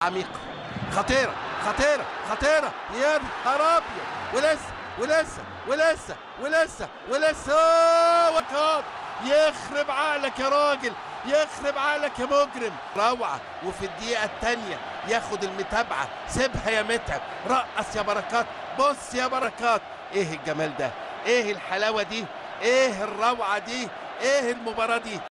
عميقة خطيرة خطيرة خطيرة يا نهار أبيض، ولسه وكاب. يخرب عقلك يا راجل، يخرب عقلك يا مجرم. روعة. وفي الدقيقة الثانية ياخد المتابعة. سيبها يا متعب، رقص يا بركات، بص يا بركات. ايه الجمال ده، ايه الحلاوة دي، ايه الروعة دي، ايه المباراة دي.